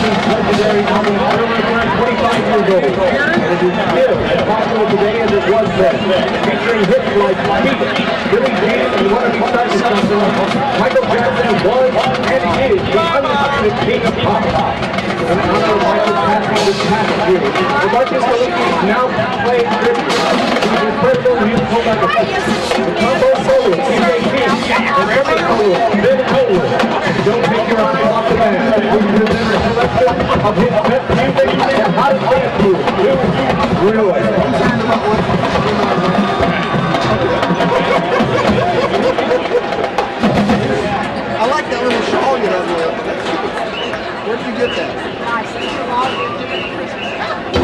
legendary number 25 years old. And it is still as popular today as it was then. Featuring hits like Beat, Billy Jean, and What If We Started Something, Michael Jackson was and is the undisputed king of pop. In honor of Michael's passing this past year, the Marching Salukis now play tribute to his personal musical legacy. The combo solo, TJP, and every solo, Ben Coleman. Don't take your eyes off the band. We present a selection of his best music and hottest dance moves. Really? I like that little shawl you have there. Where did you get that?